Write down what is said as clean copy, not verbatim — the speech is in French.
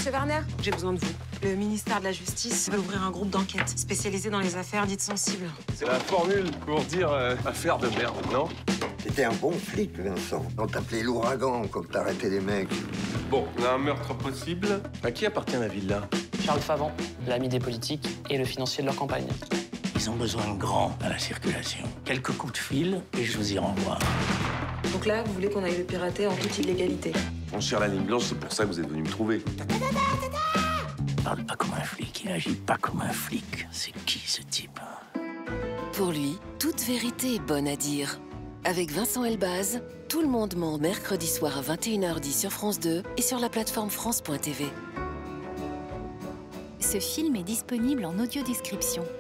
Monsieur Warner, j'ai besoin de vous. Le ministère de la Justice veut ouvrir un groupe d'enquête spécialisé dans les affaires dites sensibles. C'est la formule pour dire affaire de merde, non? T'étais un bon flic, Vincent. On t'appelait l'ouragan quand t'arrêtais les mecs. Bon, on a un meurtre possible. À qui appartient la villa? Charles Favant, l'ami des politiques et le financier de leur campagne. Ils ont besoin de grands à la circulation. Quelques coups de fil et je vous y renvoie. Donc là, vous voulez qu'on aille le pirater en toute illégalité? Franchir la ligne blanche, c'est pour ça que vous êtes venu me trouver. Il parle pas comme un flic, il agit pas comme un flic. C'est qui ce type? Pour lui, toute vérité est bonne à dire. Avec Vincent Elbaz, Tout le monde ment mercredi soir à 21h10 sur France 2 et sur la plateforme France.tv. Ce film est disponible en audiodescription.